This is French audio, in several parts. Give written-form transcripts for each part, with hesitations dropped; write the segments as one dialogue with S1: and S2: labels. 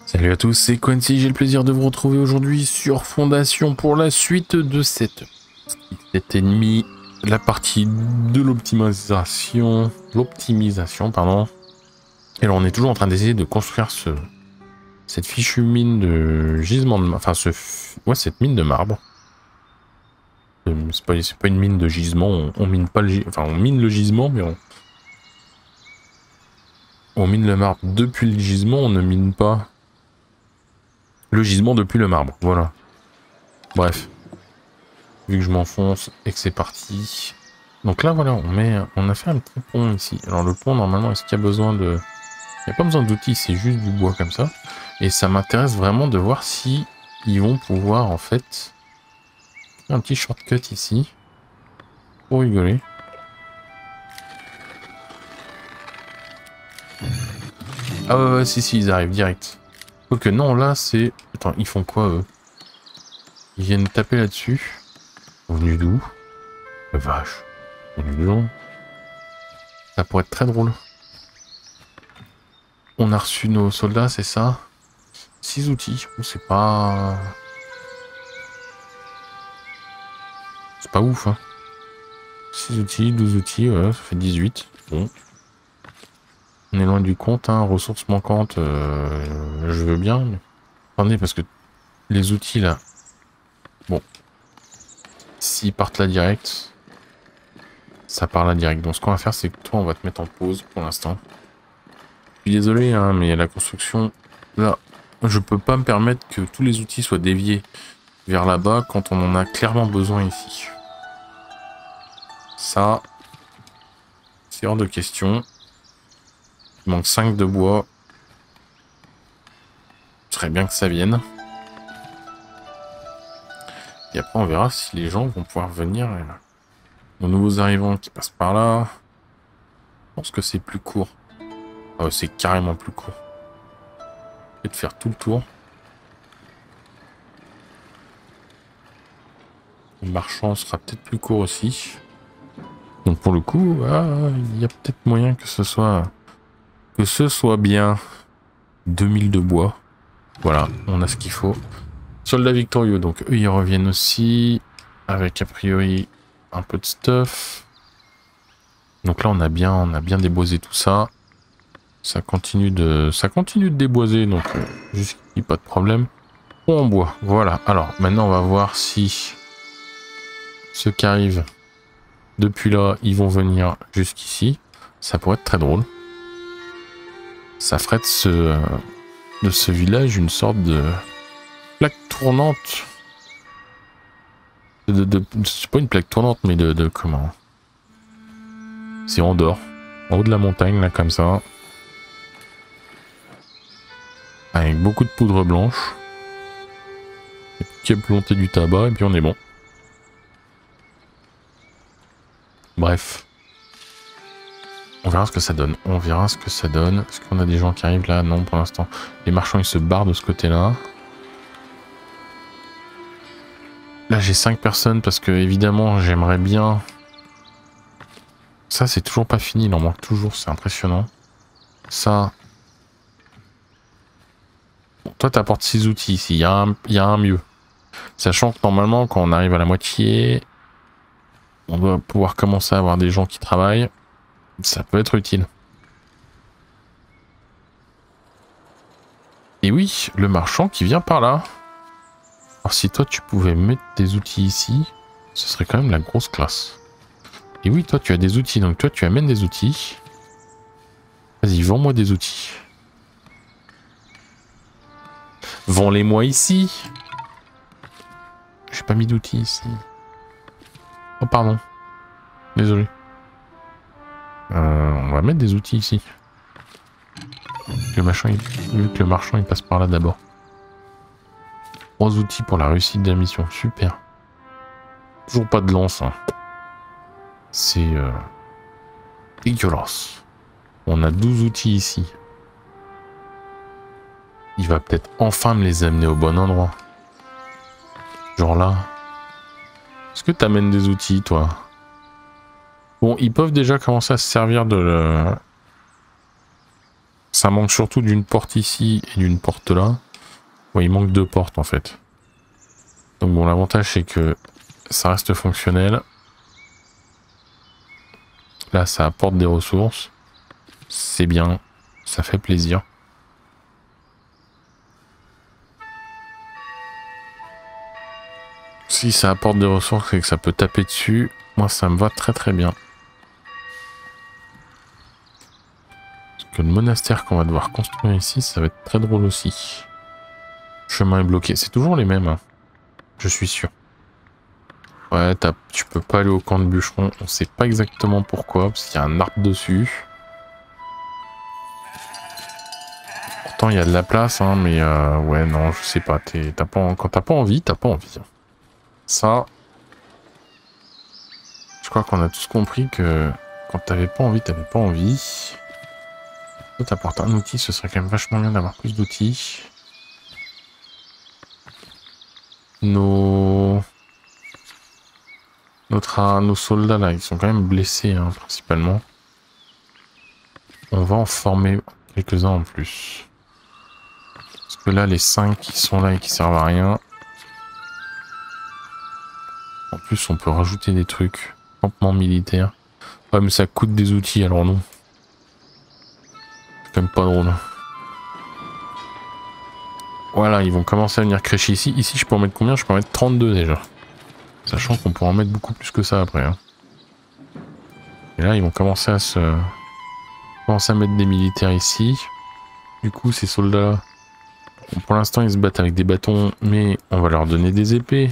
S1: Salut à tous, c'est Quincy, j'ai le plaisir de vous retrouver aujourd'hui sur Fondation pour la suite de cet ennemi, la partie de l'optimisation, pardon. Et alors on est toujours en train d'essayer de construire cette fichue mine de gisement de, enfin cette mine de marbre. C'est pas une mine de gisement, on mine pas on mine le gisement, mais on mine le marbre depuis le gisement, on ne mine pas le gisement depuis le marbre, voilà. Bref. Vu que je m'enfonce et que c'est parti. Donc là, voilà, on a fait un petit pont ici. Alors le pont, normalement, est-ce qu'il y a besoin de... Il n'y a pas besoin d'outils, c'est juste du bois comme ça. Et ça m'intéresse vraiment de voir si ils vont pouvoir, en fait... Un petit shortcut ici. Pour rigoler. Ah ouais, si, ils arrivent direct. Ok, non, là, c'est... Attends, ils font quoi, eux? Ils viennent taper là-dessus. Venu d'où? La vache. Venu d'où? Ça pourrait être très drôle. On a reçu nos soldats, c'est ça? 6 outils. C'est pas... C'est pas ouf, hein. 6 outils, 12 outils, ouais, ça fait 18. Bon. On est loin du compte, hein. Ressources manquantes, je veux bien. Mais... Attendez, parce que les outils, là... Bon. S'ils partent là direct, ça part là direct. Donc ce qu'on va faire, c'est que toi, on va te mettre en pause pour l'instant. Je suis désolé, hein, mais la construction... Là, je peux pas me permettre que tous les outils soient déviés vers là-bas quand on en a clairement besoin ici. Ça, c'est hors de question. Il manque 5 de bois. Ce serait bien que ça vienne. Et après, on verra si les gens vont pouvoir venir. Nos nouveaux arrivants qui passent par là. Je pense que c'est plus court. Ah ouais, c'est carrément plus court. Et de faire tout le tour. Le marchand sera peut-être plus court aussi. Donc pour le coup, il y a peut-être moyen que ce soit bien. 2000 de bois. Voilà, on a ce qu'il faut. Soldats victorieux, donc eux ils reviennent aussi. Avec a priori un peu de stuff. Donc là on a bien déboisé tout ça. Ça continue de déboiser, donc jusqu'ici pas de problème. On en bois, voilà. Alors maintenant on va voir si ceux qui arrivent depuis là, ils vont venir jusqu'ici. Ça pourrait être très drôle. Ça ferait de ce village une sorte de plaque tournante. C'est pas une plaque tournante, mais de comment? C'est en dehors. En haut de la montagne, là, comme ça. Avec beaucoup de poudre blanche. Et puis planter du tabac, et puis on est bon. Bref. On verra ce que ça donne. Est-ce qu'on a des gens qui arrivent là? Non, pour l'instant. Les marchands, ils se barrent de ce côté-là. Là, j'ai 5 personnes parce que, évidemment, j'aimerais bien... Ça, c'est toujours pas fini. Il en manque toujours. C'est impressionnant. Ça... Bon, toi, t'apportes 6 outils ici. Il y a un mieux. Sachant que, normalement, quand on arrive à la moitié, on doit pouvoir commencer à avoir des gens qui travaillent. Ça peut être utile. Et oui, le marchand qui vient par là. Alors si toi tu pouvais mettre des outils ici, ce serait quand même la grosse classe. Et oui, toi tu as des outils, donc toi tu amènes des outils. Vas-y, vends-moi des outils. Vends-les-moi ici. J'ai pas mis d'outils ici. Oh pardon. Désolé. On va mettre des outils ici. Le marchand il passe par là d'abord. 3 outils pour la réussite de la mission. Super. Toujours pas de lance. Hein. C'est dégueulasse. On a 12 outils ici. Il va peut-être enfin me les amener au bon endroit. Genre là. Est-ce que t'amènes des outils, toi? Bon, ils peuvent déjà commencer à se servir de Ça manque surtout d'une porte ici et d'une porte là. Ouais, il manque 2 portes en fait. Donc bon, l'avantage c'est que ça reste fonctionnel. Là, ça apporte des ressources. C'est bien. Ça fait plaisir. Si ça apporte des ressources et que ça peut taper dessus, moi ça me va très très bien. Parce que le monastère qu'on va devoir construire ici, ça va être très drôle aussi. Le chemin est bloqué. C'est toujours les mêmes, hein. Je suis sûr. Ouais, tu peux pas aller au camp de bûcheron. On sait pas exactement pourquoi, parce qu'il y a un arbre dessus. Pourtant, il y a de la place, hein, mais ouais, non, je sais pas. Quand t'as pas envie, t'as pas envie. Ça, je crois qu'on a tous compris que quand t'avais pas envie, t'avais pas envie. Toi, t'apportes un outil, ce serait quand même vachement bien d'avoir plus d'outils. Nos soldats là, ils sont quand même blessés, hein, principalement. On va en former quelques-uns en plus. Parce que là, les 5 qui sont là et qui servent à rien. En plus, on peut rajouter des trucs. Campement militaire. Ouais, mais ça coûte des outils, alors non. C'est quand même pas drôle. Voilà, ils vont commencer à venir crècher ici. Ici, je peux en mettre combien? Je peux en mettre 32 déjà. Sachant qu'on pourra en mettre beaucoup plus que ça après. Hein. Et là, ils vont commencer à mettre des militaires ici. Du coup, ces soldats, bon, pour l'instant, ils se battent avec des bâtons, mais on va leur donner des épées.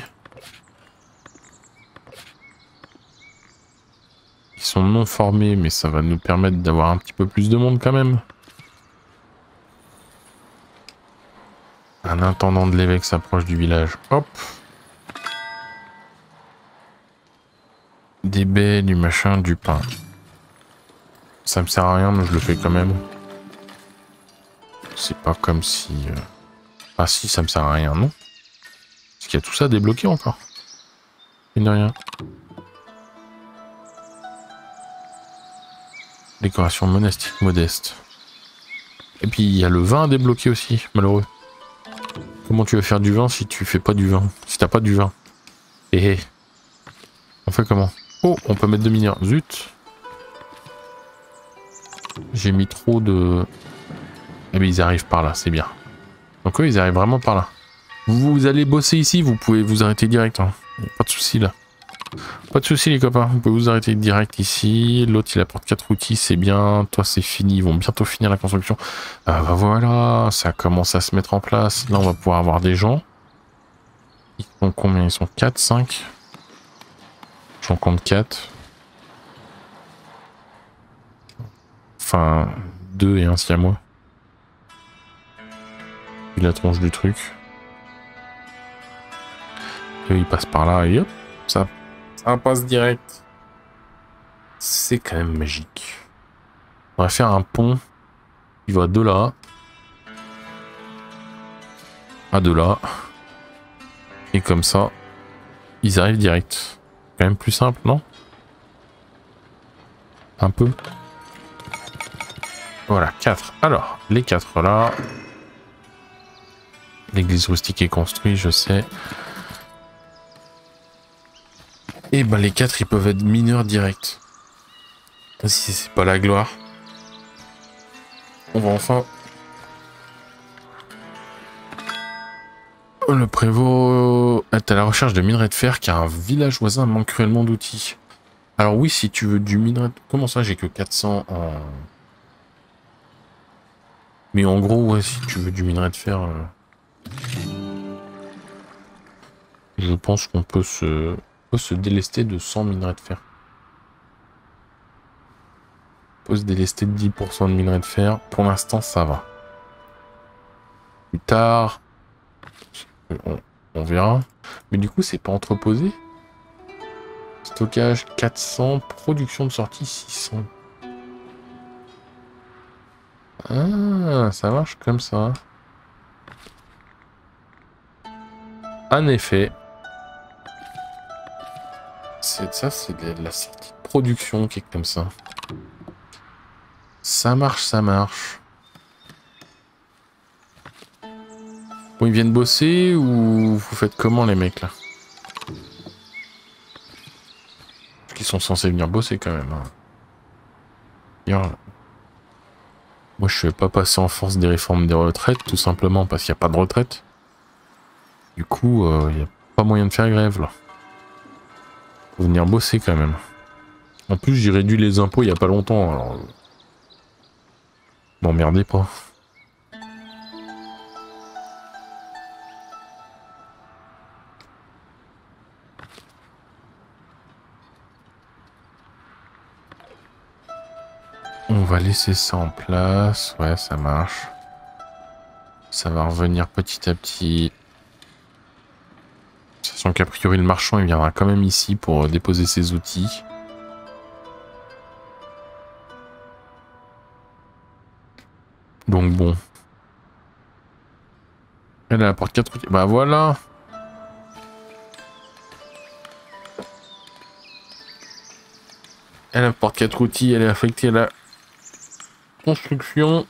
S1: Ils sont non formés, mais ça va nous permettre d'avoir un petit peu plus de monde quand même. Un intendant de l'évêque s'approche du village. Hop. Des baies, du machin, du pain. Ça me sert à rien, mais je le fais quand même. C'est pas comme si... Ah si, ça me sert à rien, non? Parce qu'il y a tout ça débloqué encore. Et de rien. Décoration monastique modeste. Et puis il y a le vin à débloquer aussi, malheureux. Comment tu vas faire du vin si tu fais pas du vin? Si t'as pas du vin? Eh. On fait comment? Oh, on peut mettre 2 mineurs. Zut. J'ai mis trop de... Eh bien ils arrivent par là, c'est bien. Donc eux ils arrivent vraiment par là. Vous allez bosser ici, vous pouvez vous arrêter direct. Hein. Pas de soucis là. Pas de soucis les copains, vous pouvez vous arrêter direct ici. L'autre il apporte 4 outils, c'est bien. Toi c'est fini, ils vont bientôt finir la construction. Bah voilà, ça commence à se mettre en place. Là on va pouvoir avoir des gens. Ils sont combien? Ils sont 4, 5. J'en compte 4. Enfin, 2 et un siamois. Puis la tronche du truc. Et il passe par là et hop, ça passe direct. C'est quand même magique. On va faire un pont. Il va de là à de là. Et comme ça, ils arrivent direct. Quand même plus simple, non? Un peu. Voilà, 4. Alors, les 4 là. L'église rustique est construite, je sais. Et ben les 4 ils peuvent être mineurs direct. Si c'est pas la gloire. On va enfin... Le prévôt est à la recherche de minerais de fer car un village voisin manque cruellement d'outils. Alors oui, si tu veux du minerai... Comment ça, j'ai que 400 en... Mais en gros, ouais, si tu veux du minerai de fer... Je pense qu'on peut se délester de 100 minerais de fer. On peut se délester de 10% de minerais de fer. Pour l'instant, ça va. Plus tard, on verra. Mais du coup, c'est pas entreposé. Stockage 400, production de sortie 600. Ah, ça marche comme ça. En effet. Ça, c'est de la sortie de production qui est comme ça. Ça marche, ça marche. Bon, ils viennent bosser ou vous faites comment les mecs là? Parce qu'ils sont censés venir bosser quand même. Hein. Moi je ne vais pas passer en force des réformes des retraites, tout simplement parce qu'il n'y a pas de retraite. Du coup, il n'y a pas moyen de faire grève là. Faut venir bosser quand même. En plus j'ai réduit les impôts il n'y a pas longtemps, alors... M'emmerdez pas. On va laisser ça en place. Ouais, ça marche. Ça va revenir petit à petit. Sachant qu'a priori le marchand il viendra quand même ici pour déposer ses outils. Donc bon. Elle apporte 4 outils. Bah voilà. Elle apporte 4 outils, elle est affectée à la construction.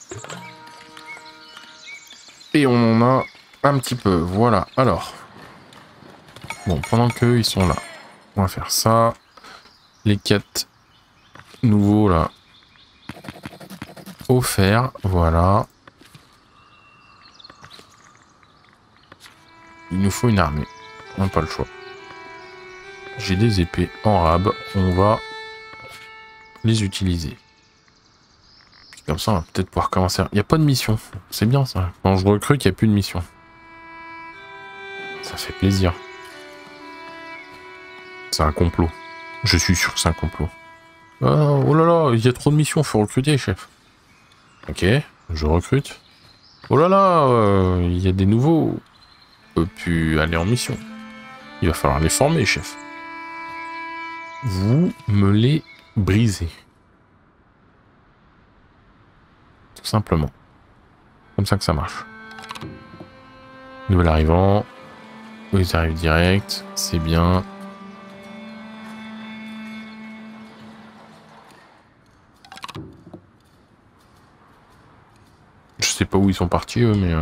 S1: Et on en a un petit peu. Voilà. Alors. Bon, pendant qu'eux ils sont là. On va faire ça. Les 4 nouveaux là. Offerts. Voilà. Il nous faut une armée. On n'a pas le choix. J'ai des épées en rab. On va les utiliser. Comme ça, on va peut-être pouvoir commencer. Il n'y a pas de mission. C'est bien ça. Quand je recrute, il n'y a plus de mission. Ça fait plaisir. C'est un complot. Je suis sûr que c'est un complot. Oh là là, il y a trop de missions. Faut recruter, chef. Ok, je recrute. Oh là là, il y a des nouveaux. On peut plus aller en mission. Il va falloir les former, chef. Vous me les brisez. Tout simplement. Comme ça que ça marche. Nouvel arrivant. Ils arrivent direct. C'est bien. Je sais pas où ils sont partis eux, mais...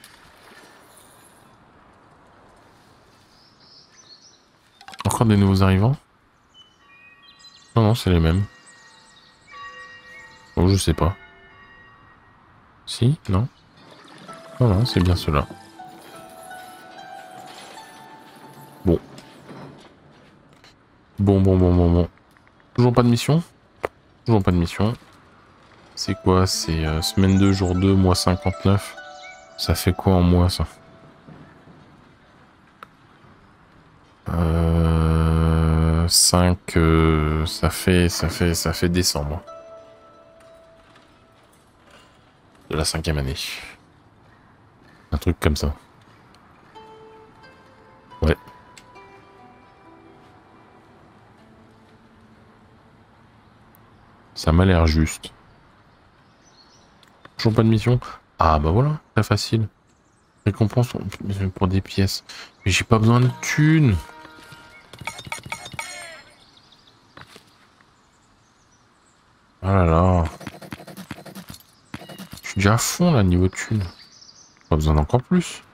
S1: Encore des nouveaux arrivants? Non, non, c'est les mêmes. Oh, je sais pas. Si? Non? Non, non, c'est bien ceux-là. Bon. Bon. Toujours pas de mission? Toujours pas de mission. C'est quoi? C'est semaine 2, jour 2, mois 59. Ça fait quoi en mois, ça? 5, ça fait décembre. De la 5e année. Un truc comme ça. Ouais. Ça m'a l'air juste. Toujours pas de mission? Ah bah voilà, très facile. Récompense pour des pièces. Mais j'ai pas besoin de thunes. Oh là là. Je suis déjà à fond là niveau thunes. Pas besoin d'encore plus.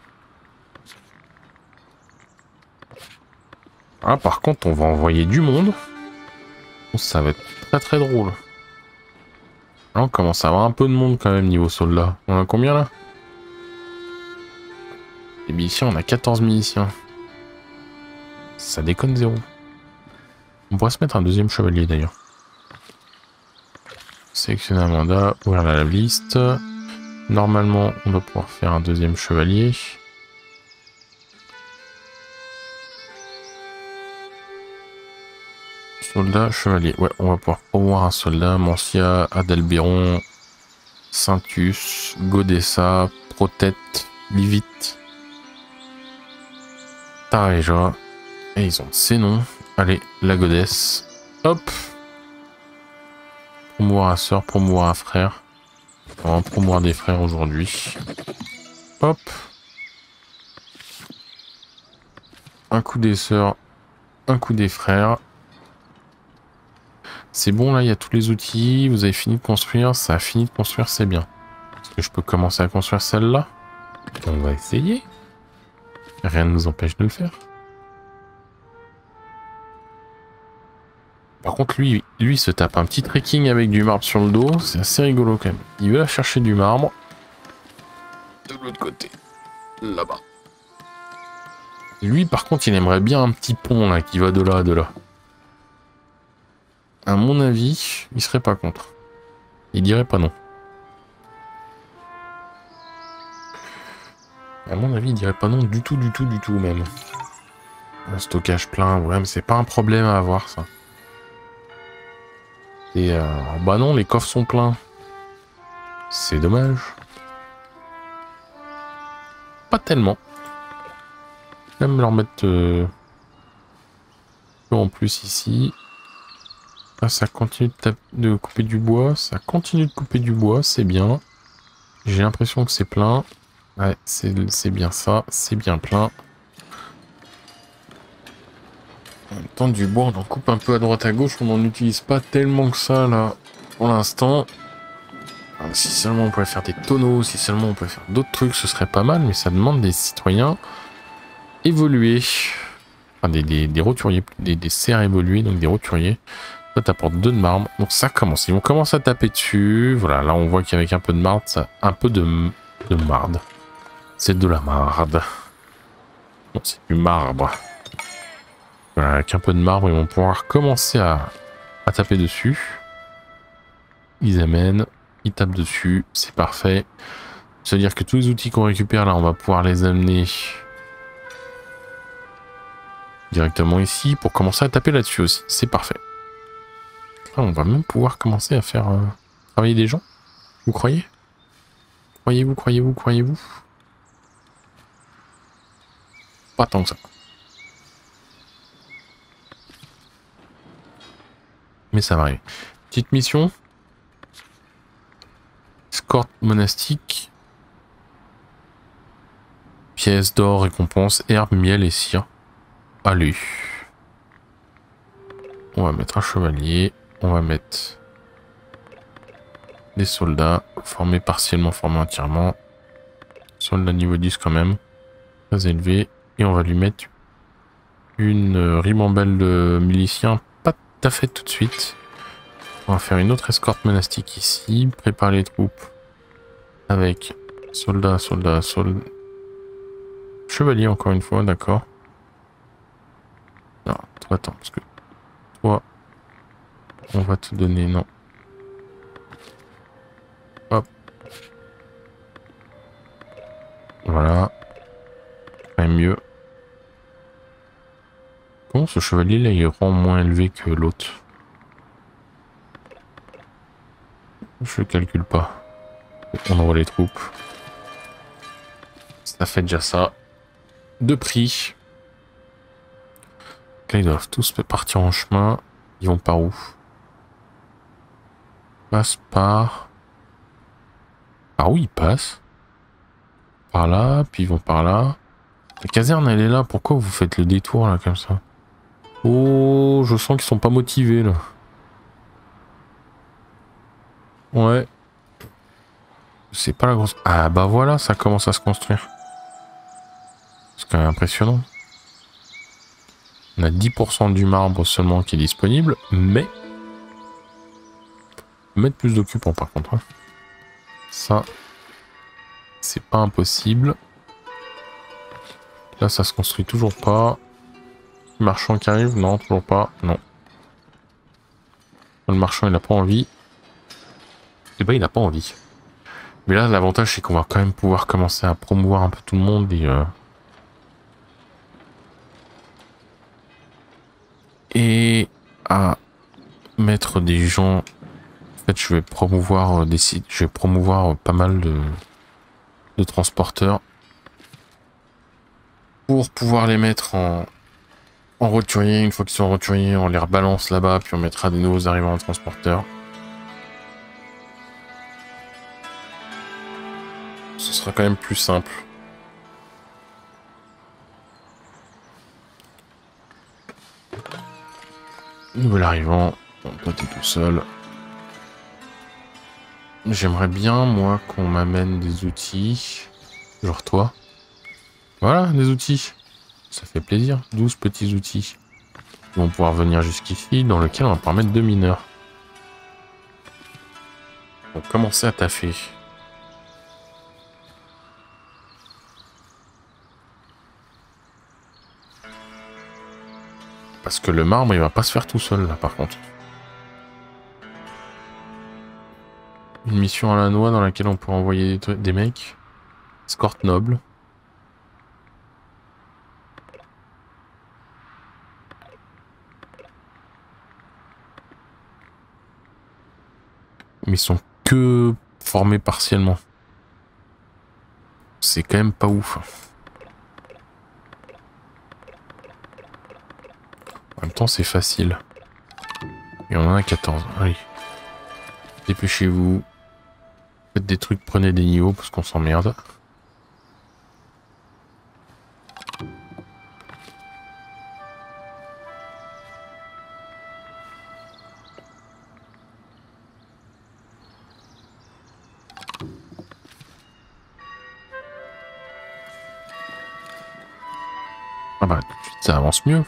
S1: Ah par contre on va envoyer du monde. Ça va être très très drôle. Là on commence à avoir un peu de monde quand même niveau soldat. On a combien là? Les miliciens, on a 14 miliciens. Ça déconne zéro. On pourrait se mettre un deuxième chevalier d'ailleurs. Sélectionner un mandat, ouvrir la liste. Normalement, on doit pouvoir faire un deuxième chevalier. Soldat, chevalier. Ouais, on va pouvoir promouvoir un soldat. Mancia, Adalbéron, Saintus, Godessa, Protette, Livit, Tareja. Et ils ont ces noms. Allez, la Godesse. Hop. Promouvoir un sœur, promouvoir un frère. On va promouvoir des frères aujourd'hui. Hop. Un coup des sœurs, un coup des frères. C'est bon là, il y a tous les outils. Vous avez fini de construire. Ça a fini de construire, c'est bien. Est-ce que je peux commencer à construire celle-là? On va essayer. Rien ne nous empêche de le faire. Par contre, lui se tape un petit trekking avec du marbre sur le dos. C'est assez rigolo quand même. Il va chercher du marbre. De l'autre côté. Là-bas. Lui, par contre, il aimerait bien un petit pont là qui va de là à de là. À mon avis, il serait pas contre. Il dirait pas non. À mon avis, il dirait pas non du tout même. Un stockage plein, ouais, mais c'est pas un problème à avoir ça. Et bah non, les coffres sont pleins. C'est dommage. Pas tellement. Même leur mettre en plus ici. Ah, ça continue de couper du bois. Ça continue de couper du bois, c'est bien. J'ai l'impression que c'est plein. Ouais, c'est bien ça. C'est bien plein. En même temps, du bois, on en coupe un peu à droite à gauche. On n'en utilise pas tellement que ça, là, pour l'instant. Si seulement on pouvait faire des tonneaux, si seulement on pouvait faire d'autres trucs, ce serait pas mal. Mais ça demande des citoyens évolués. Enfin, des roturiers, des serres évolués, donc des roturiers. Ça t'apporte 2 de marbre. Donc ça commence. Ils vont commencer à taper dessus. Voilà, là on voit qu'avec un peu de marde, ça, un peu de marde. C'est de la marde. Non, c'est du marbre. Voilà, avec un peu de marbre, ils vont pouvoir commencer à taper dessus. Ils amènent, ils tapent dessus, c'est parfait. C'est-à-dire que tous les outils qu'on récupère là, on va pouvoir les amener directement ici pour commencer à taper là-dessus aussi. C'est parfait. Ah, on va même pouvoir commencer à faire travailler des gens. Vous croyez? Croyez-vous? Pas tant que ça. Mais ça va arriver. Petite mission. Escorte monastique. Pièces d'or, récompense, herbe, miel et cire. Allez. On va mettre un chevalier. On va mettre des soldats. Formés partiellement, formés entièrement. Soldat niveau 10 quand même. Très élevé. Et on va lui mettre une ribambelle de miliciens. Pas tout à fait tout de suite. On va faire une autre escorte monastique ici. Préparer les troupes. Avec soldats. Chevalier encore une fois, d'accord. Non, toi attends, parce que toi, on va te donner, non. Hop. Voilà. Quand même mieux. Comment ce chevalier là, il rend moins élevé que l'autre? Je calcule pas. On envoie les troupes. Ça fait déjà ça. De prix. Là, ils doivent tous partir en chemin. Ils vont par où? Passe par... Par où ils passent? Par là, puis ils vont par là. La caserne, elle est là. Pourquoi vous faites le détour, là, comme ça? Oh, je sens qu'ils sont pas motivés, là. Ouais. C'est pas la grosse... Ah, bah voilà, ça commence à se construire. C'est quand même impressionnant. On a 10% du marbre seulement qui est disponible, mais... Mettre plus d'occupants, par contre. Hein. Ça... C'est pas impossible. Là, ça se construit toujours pas. Marchand qui arrive? Non, toujours pas. Non. Le marchand, il a pas envie. Eh ben, il a pas envie. Mais là, l'avantage, c'est qu'on va quand même pouvoir commencer à promouvoir un peu tout le monde et à mettre des gens. En fait, je vais promouvoir des sites. Je vais promouvoir pas mal de transporteurs pour pouvoir les mettre en roturier. Une fois qu'ils sont roturiers, on les rebalance là-bas, puis on mettra des nouveaux arrivants en transporteurs. Ce sera quand même plus simple. Nouvel arrivant. Bon, toi t'es tout seul. J'aimerais bien, moi, qu'on m'amène des outils. Genre toi. Voilà, des outils. Ça fait plaisir. 12 petits outils. Ils vont pouvoir venir jusqu'ici, dans lequel on va pouvoir mettre 2 mineurs. On va commencer à taffer. Parce que le marbre, il va pas se faire tout seul, là, par contre. Une mission à la noix dans laquelle on peut envoyer des mecs. Escorte noble. Mais ils sont que formés partiellement. C'est quand même pas ouf. En même temps, c'est facile. Et on en a 14. Allez. Dépêchez-vous. Faites des trucs, prenez des niveaux parce qu'on s'emmerde. Ah bah tout de suite ça avance mieux.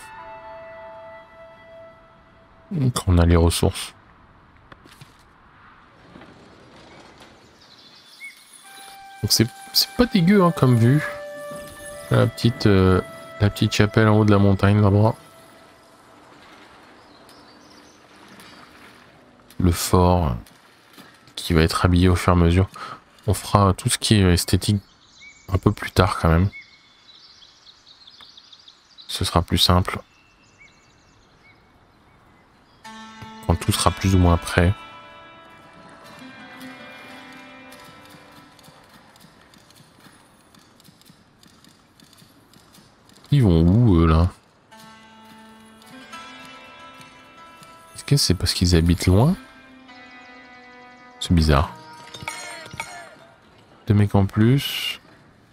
S1: Quand on a les ressources. Donc c'est pas dégueu hein, comme vue. La petite chapelle en haut de la montagne là-bas. Le fort qui va être habillé au fur et à mesure. On fera tout ce qui est esthétique un peu plus tard quand même. Ce sera plus simple. Quand tout sera plus ou moins prêt. Ils vont où eux là? Est-ce que c'est parce qu'ils habitent loin? C'est bizarre. 2 mecs en plus.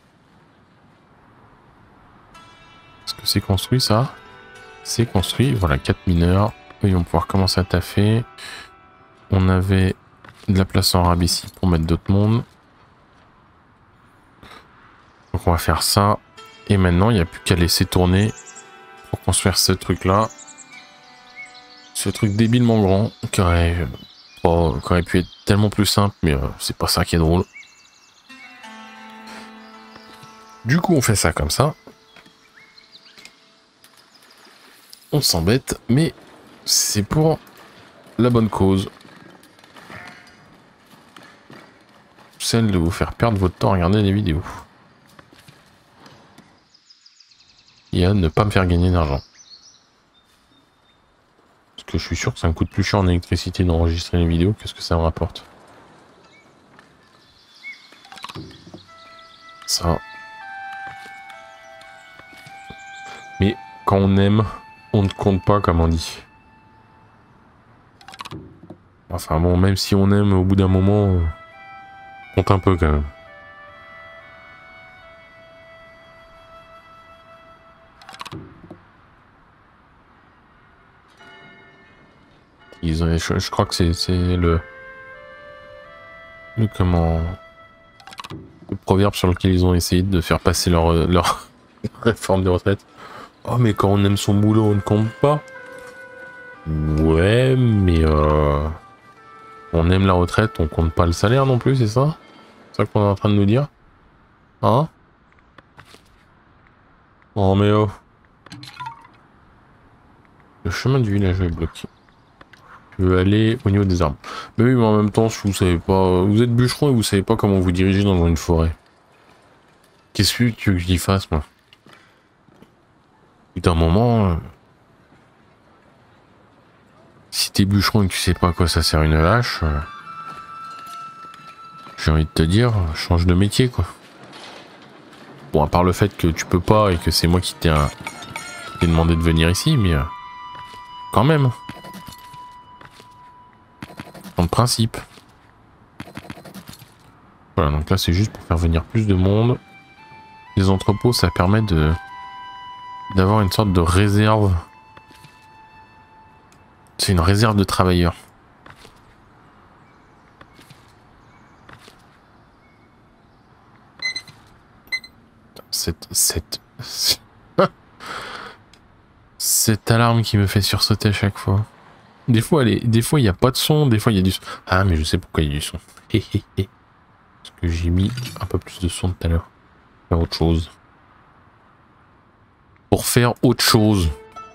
S1: Est-ce que c'est construit ça? C'est construit. Voilà, 4 mineurs. Eux, ils vont pouvoir commencer à taffer. On avait de la place en rab ici pour mettre d'autres mondes. Donc on va faire ça. Et maintenant, il n'y a plus qu'à laisser tourner pour construire ce truc-là. Ce truc débilement grand qui aurait pu être tellement plus simple, mais c'est pas ça qui est drôle. Du coup, on fait ça comme ça. On s'embête, mais c'est pour la bonne cause. Celle de vous faire perdre votre temps à regarder les vidéos. Et à ne pas me faire gagner d'argent. Parce que je suis sûr que ça me coûte plus cher en électricité d'enregistrer les vidéos que ce que ça me rapporte. Ça. Mais quand on aime, on ne compte pas comme on dit. Enfin bon, même si on aime, au bout d'un moment, on compte un peu quand même. Je crois que c'est le proverbe sur lequel ils ont essayé de faire passer leur réforme des retraites. Oh mais quand on aime son boulot, on ne compte pas. Ouais, mais on aime la retraite, on compte pas le salaire non plus, c'est ça? C'est ça qu'on est en train de nous dire? Hein? Oh mais oh. Le chemin du village est bloqué. Je veux aller au niveau des arbres. Mais oui, mais en même temps, vous savez pas. Vous êtes bûcheron et vous savez pas comment vous diriger dans une forêt. Qu'est-ce que tu veux que j'y fasse, moi? D'un moment. Si t'es bûcheron et que tu sais pas à quoi ça sert une vache. J'ai envie de te dire, change de métier, quoi. Bon, à part le fait que tu peux pas et que c'est moi qui t'ai demandé de venir ici, mais. Quand même. Dans le principe. Voilà, donc là c'est juste pour faire venir plus de monde. Les entrepôts, ça permet d'avoir une sorte de réserve. C'est une réserve de travailleurs. Cette alarme qui me fait sursauter à chaque fois. Des fois, il n'y a pas de son, des fois, il y a du son. Ah, mais je sais pourquoi il y a du son. Parce que j'ai mis un peu plus de son tout à l'heure. Faire autre chose. Pour faire autre chose.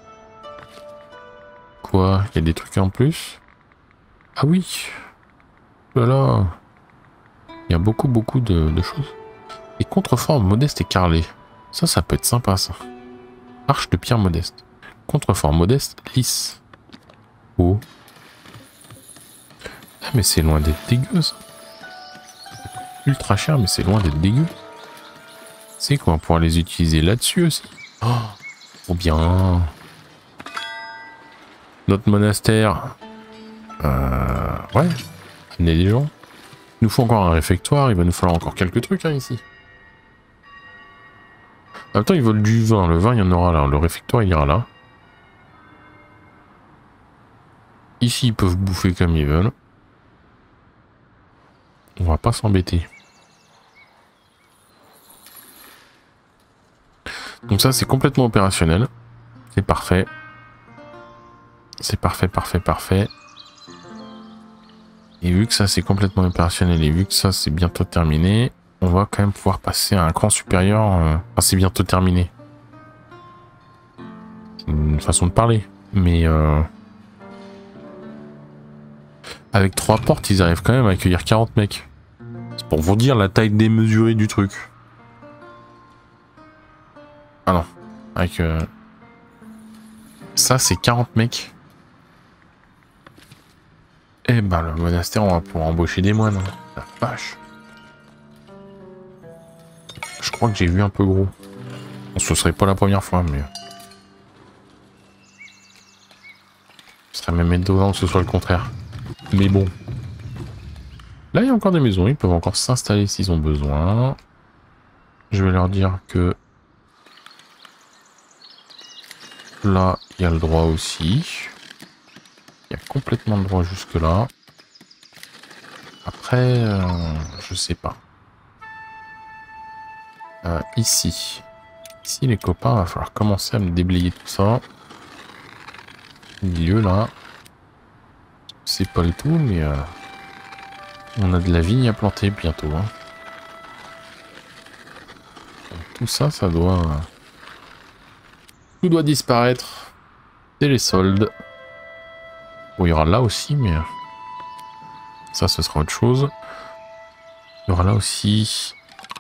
S1: Quoi? Il y a des trucs en plus? Ah oui. Voilà. Il y a beaucoup de choses. Et contreforme modeste et carrelée. Ça peut être sympa, ça. Arche de pierre modeste. Contreforme modeste, lisse. Oh. Ah, mais c'est loin d'être dégueu, ça. Ultra cher, mais c'est loin d'être dégueu. C'est qu'on va pouvoir les utiliser là-dessus aussi. Oh, trop bien. Notre monastère. Ouais. Amener des gens. Il nous faut encore un réfectoire. Il va nous falloir encore quelques trucs, hein, ici. En même temps, ils veulent du vin. Le vin, il y en aura là. Le réfectoire, il ira là. Ici, ils peuvent bouffer comme ils veulent. On va pas s'embêter. Donc ça, c'est complètement opérationnel. C'est parfait. C'est parfait, parfait, parfait. Et vu que ça, c'est complètement opérationnel et vu que ça, c'est bientôt terminé, on va quand même pouvoir passer à un cran supérieur. Enfin, c'est bientôt terminé. C'est une façon de parler. Mais avec 3 portes, ils arrivent quand même à accueillir 40 mecs. C'est pour vous dire la taille démesurée du truc. Ah non. Avec... ça, c'est 40 mecs. Eh ben, le monastère, on va pouvoir embaucher des moines. Hein. La vache. Je crois que j'ai vu un peu gros. Bon, ce serait pas la première fois, mais... ce serait même étonnant que ce soit le contraire. Mais bon. Là, il y a encore des maisons. Ils peuvent encore s'installer s'ils ont besoin. Je vais leur dire que... là, il y a le droit aussi. Il y a complètement le droit jusque là. Après, je sais pas. Ici. Ici, les copains, il va falloir commencer à me déblayer tout ça. Au milieu, là. C'est pas le tout, mais... on a de la vigne à planter bientôt. Hein. Donc, tout ça, ça doit... tout doit disparaître. C'est les soldes. Bon, il y aura là aussi, mais... ça, ce sera autre chose. Il y aura là aussi...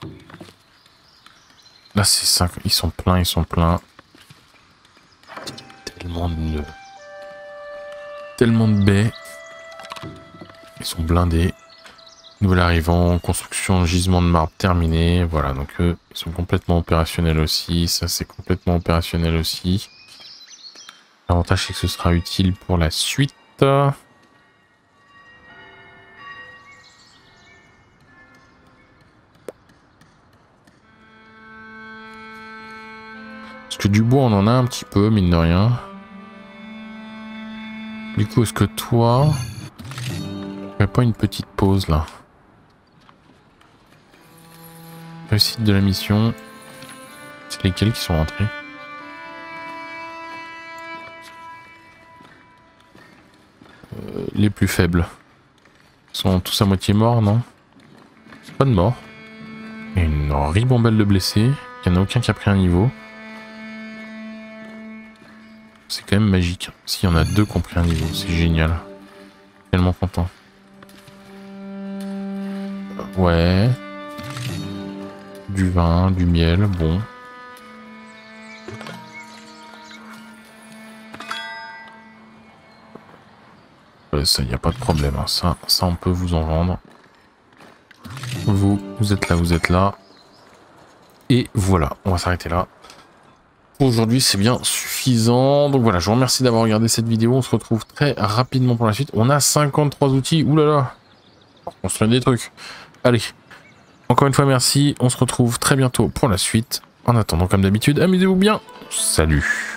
S1: là, c'est 5. Ils sont pleins, ils sont pleins. Tellement de... tellement de baies. Ils sont blindés. Nouvel arrivant, construction, gisement de marbre terminé. Voilà, donc eux, ils sont complètement opérationnels aussi. Ça, c'est complètement opérationnel aussi. L'avantage, c'est que ce sera utile pour la suite. Parce que du bois, on en a un petit peu, mine de rien. Du coup, est-ce que toi... il n'y a pas une petite pause, là? Réussite de la mission. C'est lesquels qui sont rentrés? Les plus faibles. Ils sont tous à moitié morts, non? Pas de mort. Et une ribambelle de blessés. Il n'y en a aucun qui a pris un niveau. C'est quand même magique. S'il y en a 2 qui ont pris un niveau, c'est génial. Tellement content. Ouais. Du vin, du miel, bon. Ça, il n'y a pas de problème. Hein. Ça, on peut vous en vendre. Vous êtes là, vous êtes là. Et voilà, on va s'arrêter là. Aujourd'hui, c'est bien suffisant. Donc voilà, je vous remercie d'avoir regardé cette vidéo. On se retrouve très rapidement pour la suite. On a 53 outils. Ouh là là. On construit des trucs. Allez. Encore une fois, merci. On se retrouve très bientôt pour la suite. En attendant, comme d'habitude, amusez-vous bien. Salut.